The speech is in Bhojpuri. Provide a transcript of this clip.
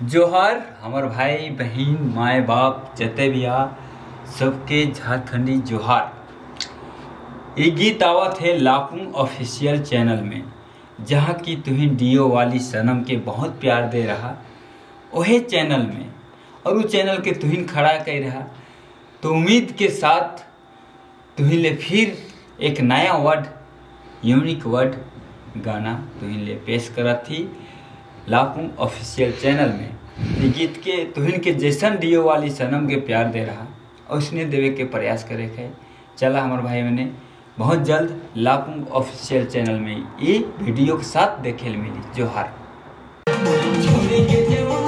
जोहार हमार भाई बहन माए बाप जते भी आ सबके झारखंडी जोहार। ये गीत आवत है लापुंग ऑफिशियल चैनल में, जहाँ की तुहिन डीओ वाली सनम के बहुत प्यार दे रहा वही चैनल में, और वो चैनल के तुहिन खड़ा कर रहा। तो उम्मीद के साथ तुहिन ले फिर एक नया वर्ड, यूनिक वर्ड गाना तुहिन ले पेश करत थी लापुंग ऑफिशियल चैनल में। ये गीत के तुहिन के जैसन डीओ वाली सनम के प्यार दे रहा और उसने देवे के प्रयास करे थे। चला हमारे भाई मैंने बहुत जल्द लापुंग ऑफिशियल चैनल में ये वीडियो के साथ देखे मिली। जोहार।